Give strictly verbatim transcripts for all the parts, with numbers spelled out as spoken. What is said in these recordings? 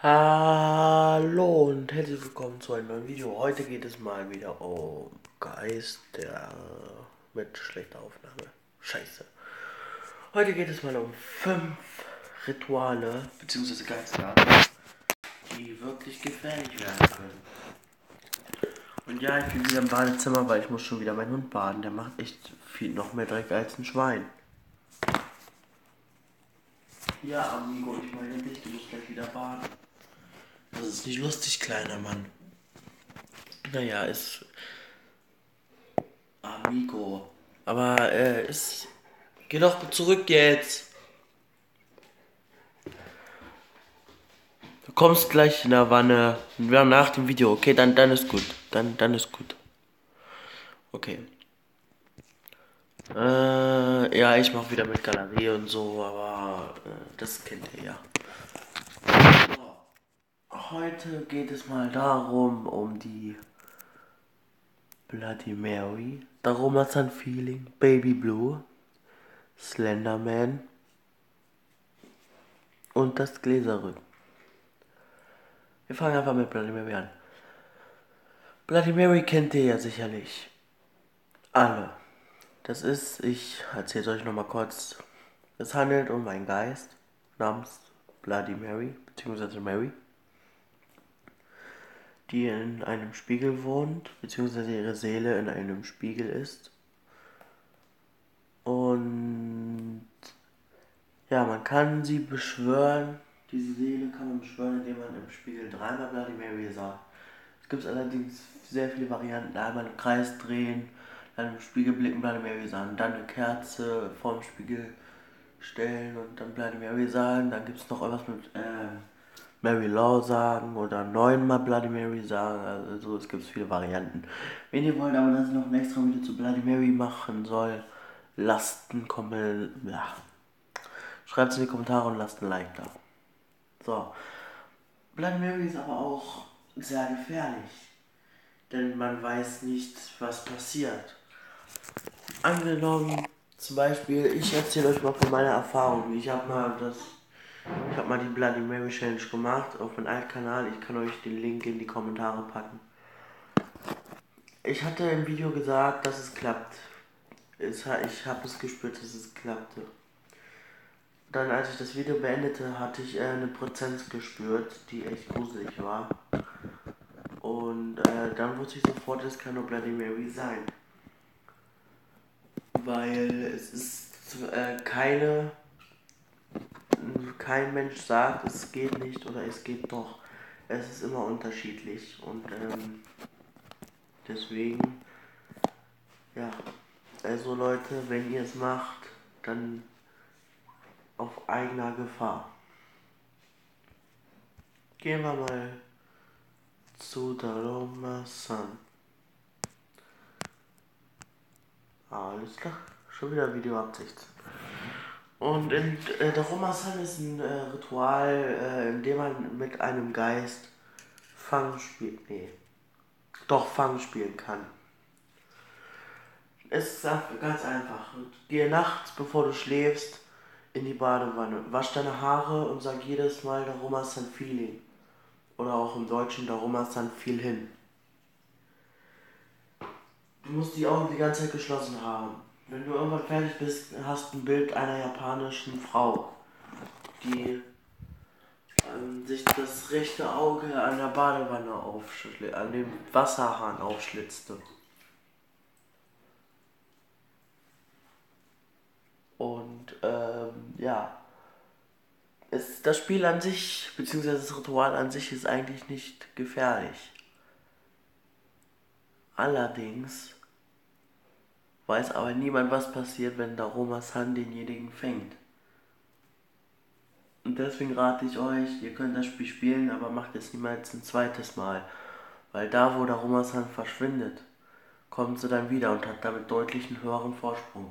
Hallo und herzlich willkommen zu einem neuen Video. Heute geht es mal wieder um Geist, der mit schlechter Aufnahme. Scheiße. Heute geht es mal um fünf Rituale bzw. Geisterarten, die wirklich gefährlich werden können. Und ja, ich bin wieder im Badezimmer, weil ich muss schon wieder meinen Hund baden. Der macht echt viel noch mehr Dreck als ein Schwein. Ja, Amigo, ich meine dich, du musst gleich wieder baden. Das ist nicht lustig, kleiner Mann. Naja, ist Amigo. Aber äh, ist. Geh doch zurück jetzt. Du kommst gleich in der Wanne. Ja, nach dem Video. Okay, dann, dann ist gut. Dann, dann ist gut. Okay. Äh, ja, ich mach wieder mit Galerie und so, aber äh, das kennt ihr ja. So. Heute geht es mal darum, um die Bloody Mary, Darumazan Feeling, Baby Blue, Slenderman und das Gläserrücken. Wir fangen einfach mit Bloody Mary an. Bloody Mary kennt ihr ja sicherlich alle. Das ist, ich erzähle euch nochmal kurz, es handelt um einen Geist namens Bloody Mary, beziehungsweise Mary, die in einem Spiegel wohnt, beziehungsweise ihre Seele in einem Spiegel ist. Und ja, man kann sie beschwören, diese Seele kann man beschwören, indem man im Spiegel dreimal Bloody Mary sagt. Es gibt allerdings sehr viele Varianten, einmal im Kreis drehen, dann im Spiegel blicken, Bloody Mary sagen, dann eine Kerze vorm Spiegel stellen und dann Bloody Mary sagen, dann gibt es noch irgendwas mit äh, Mary Law sagen oder neunmal Bloody Mary sagen, also es gibt viele Varianten. Wenn ihr wollt aber, dass ich noch ein extra Video zu Bloody Mary machen soll, lasst einen Kommentar, ja. Schreibt es in die Kommentare und lasst ein Like da. So, Bloody Mary ist aber auch sehr gefährlich, denn man weiß nicht, was passiert. Angenommen, zum Beispiel, ich erzähle euch mal von meiner Erfahrung. Ich habe mal das, ich habe mal die Bloody Mary Challenge gemacht auf meinem alten Kanal. Ich kann euch den Link in die Kommentare packen. Ich hatte im Video gesagt, dass es klappt. Ich habe es gespürt, dass es klappte. Dann, als ich das Video beendete, hatte ich äh, eine Präsenz gespürt, die echt gruselig war. Und äh, dann wusste ich sofort, es kann nur Bloody Mary sein. Weil es ist äh, keine, kein Mensch sagt, es geht nicht oder es geht doch. Es ist immer unterschiedlich und ähm, deswegen, ja, also Leute, wenn ihr es macht, dann auf eigener Gefahr. Gehen wir mal zu Daruma-san. Alles klar, schon wieder Video ab sechzehn. Und in äh, Daruma-san ist ein äh, Ritual, äh, in dem man mit einem Geist Fang spielt. Nee. Doch Fang spielen kann. Es ist ganz einfach. Gehe nachts, bevor du schläfst, in die Badewanne. Wasch deine Haare und sag jedes Mal Daruma-san Feeling. Oder auch im Deutschen Daruma-san Feel hin. Du musst die Augen die ganze Zeit geschlossen haben. Wenn du irgendwann fertig bist, hast du ein Bild einer japanischen Frau, die ähm, sich das rechte Auge an der Badewanne aufschlitzte, an dem Wasserhahn aufschlitzte. Und ähm, ja, es, das Spiel an sich, beziehungsweise das Ritual an sich ist eigentlich nicht gefährlich. Allerdings weiß aber niemand, was passiert, wenn Daruma-san denjenigen fängt. Und deswegen rate ich euch, ihr könnt das Spiel spielen, aber macht es niemals ein zweites Mal. Weil da, wo Daruma-san verschwindet, kommt sie dann wieder und hat damit deutlich einen höheren Vorsprung.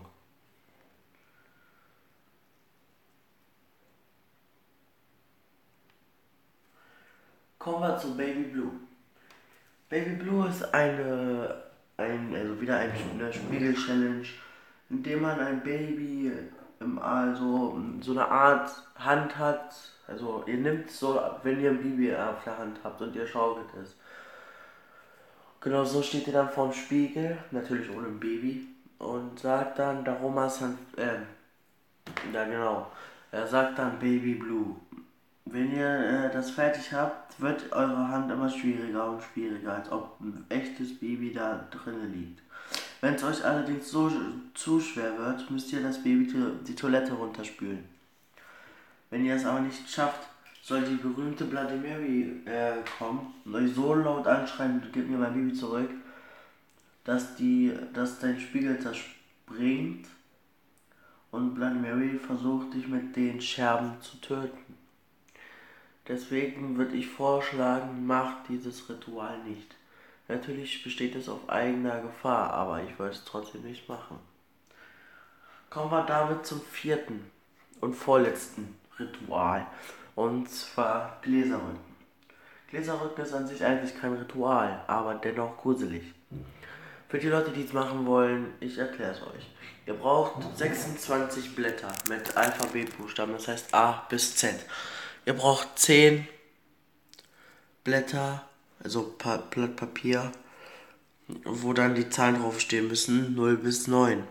Kommen wir zu Baby Blue. Baby Blue ist eine, ein, also wieder eine Spiegel-Challenge, in dem man ein Baby, also so eine Art Hand hat, Also ihr nehmt so, wenn ihr ein Baby auf der Hand habt und ihr schaukelt es. Genau so steht ihr dann vorm Spiegel, natürlich ohne ein Baby, und sagt dann, Daroma San, ähm, ja genau, er sagt dann Baby Blue. Wenn ihr äh, das fertig habt, wird eure Hand immer schwieriger und schwieriger, als ob ein echtes Baby da drinnen liegt. Wenn es euch allerdings so zu schwer wird, müsst ihr das Baby die Toilette runterspülen. Wenn ihr es aber nicht schafft, soll die berühmte Bloody Mary äh, kommen und euch so laut anschreien, gib mir mein Baby zurück, dass, die, dass dein Spiegel zerspringt und Bloody Mary versucht, dich mit den Scherben zu töten. Deswegen würde ich vorschlagen, macht dieses Ritual nicht. Natürlich besteht es auf eigener Gefahr, aber ich würde es trotzdem nicht machen. Kommen wir damit zum vierten und vorletzten Ritual. Und zwar Gläserrücken. Gläserrücken ist an sich eigentlich kein Ritual, aber dennoch gruselig. Für die Leute, die es machen wollen, ich erkläre es euch. Ihr braucht sechsundzwanzig Blätter mit Alphabetbuchstaben, das heißt A bis Z. Ihr braucht zehn Blätter, also pa Blatt Papier, wo dann die Zahlen draufstehen müssen, null bis neun.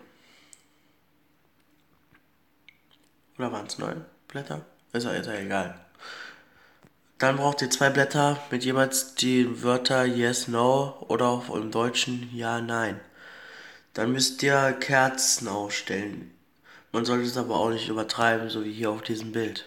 Oder waren es neun Blätter? Ist ja, ist ja egal. Dann braucht ihr zwei Blätter mit jeweils die Wörter Yes, No oder auch im Deutschen Ja, Nein. Dann müsst ihr Kerzen aufstellen. Man sollte es aber auch nicht übertreiben, so wie hier auf diesem Bild.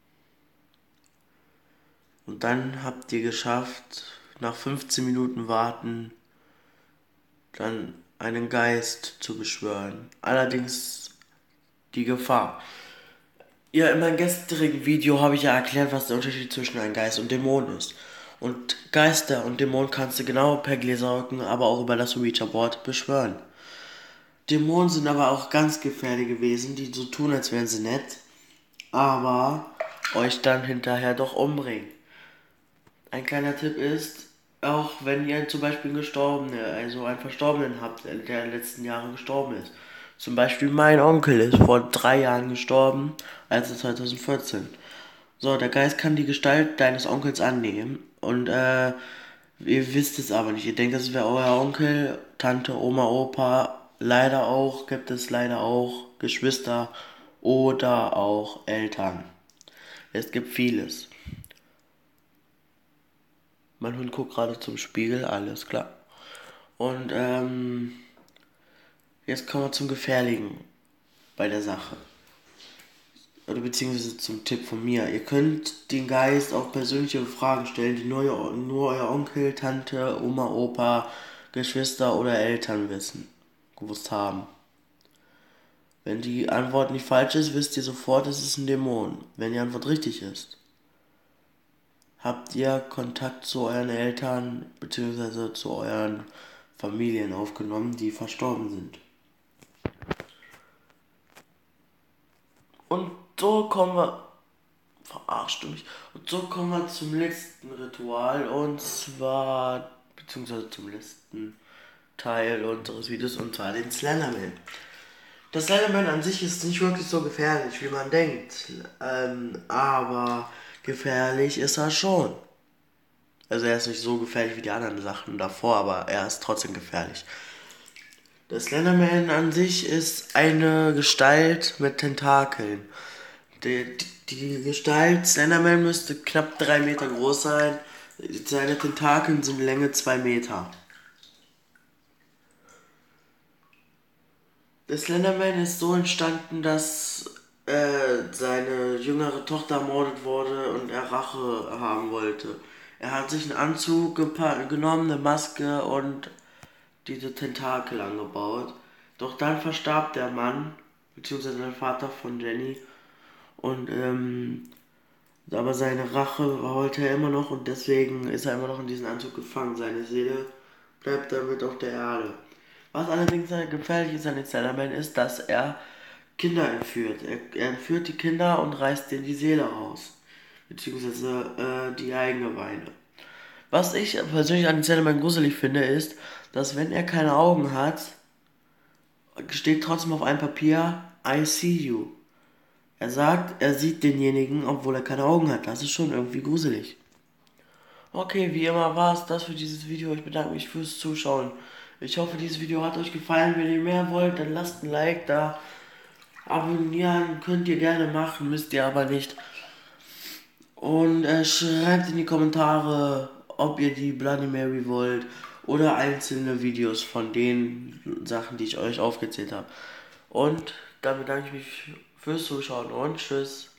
Und dann habt ihr geschafft, nach fünfzehn Minuten Warten, dann einen Geist zu beschwören. Allerdings die Gefahr. Ja, in meinem gestrigen Video habe ich ja erklärt, was der Unterschied zwischen einem Geist und Dämon ist. Und Geister und Dämonen kannst du genau per Gläserrücken, aber auch über das Ouija-Board beschwören. Dämonen sind aber auch ganz gefährliche Wesen, die so tun, als wären sie nett, aber euch dann hinterher doch umbringen. Ein kleiner Tipp ist, auch wenn ihr zum Beispiel einen Gestorbenen, also einen Verstorbenen habt, der in den letzten Jahren gestorben ist. Zum Beispiel mein Onkel ist vor drei Jahren gestorben, also zwanzig vierzehn. So, der Geist kann die Gestalt deines Onkels annehmen und äh, ihr wisst es aber nicht. Ihr denkt, das wäre euer Onkel, Tante, Oma, Opa. Leider auch, gibt es leider auch Geschwister oder auch Eltern. Es gibt vieles. Mein Hund guckt gerade zum Spiegel, alles klar. Und ähm, jetzt kommen wir zum Gefährlichen bei der Sache. Oder beziehungsweise zum Tipp von mir. Ihr könnt den Geist auch persönliche Fragen stellen, die nur, nur euer Onkel, Tante, Oma, Opa, Geschwister oder Eltern wissen, gewusst haben. Wenn die Antwort nicht falsch ist, wisst ihr sofort, es ist ein Dämon. Wenn die Antwort richtig ist, habt ihr Kontakt zu euren Eltern bzw. zu euren Familien aufgenommen, die verstorben sind. Und so kommen wir, verarscht du mich, und so kommen wir zum letzten Ritual, und zwar, beziehungsweise zum letzten Teil unseres Videos, und zwar den Slenderman. Der Slenderman an sich ist nicht wirklich so gefährlich, wie man denkt, ähm, aber gefährlich ist er schon. Also er ist nicht so gefährlich wie die anderen Sachen davor, aber er ist trotzdem gefährlich. Der Slenderman an sich ist eine Gestalt mit Tentakeln. Die, die, die Gestalt Slenderman müsste knapp drei Meter groß sein. Seine Tentakeln sind Länge zwei Meter. Der Slenderman ist so entstanden, dass äh, seine jüngere Tochter ermordet wurde und er Rache haben wollte. Er hat sich einen Anzug genommen, eine Maske und diese Tentakel angebaut. Doch dann verstarb der Mann, beziehungsweise der Vater von Jenny. Und ähm, aber seine Rache wollte er immer noch und deswegen ist er immer noch in diesen Anzug gefangen. Seine Seele bleibt damit auf der Erde. Was allerdings gefährlich ist an den Slenderman ist, dass er Kinder entführt. Er, er entführt die Kinder und reißt denen die Seele raus. Beziehungsweise äh, die Eigengeweide. Was ich persönlich an den Slenderman gruselig finde, ist, dass wenn er keine Augen hat, steht trotzdem auf einem Papier I see you. Er sagt, er sieht denjenigen, obwohl er keine Augen hat. Das ist schon irgendwie gruselig. Okay, wie immer war es das für dieses Video. Ich bedanke mich fürs Zuschauen. Ich hoffe, dieses Video hat euch gefallen. Wenn ihr mehr wollt, dann lasst ein Like da. Abonnieren könnt ihr gerne machen, müsst ihr aber nicht. Und äh, schreibt in die Kommentare, ob ihr die Bloody Mary wollt oder einzelne Videos von den Sachen, die ich euch aufgezählt habe. Und dann bedanke ich mich fürs Zuschauen und tschüss.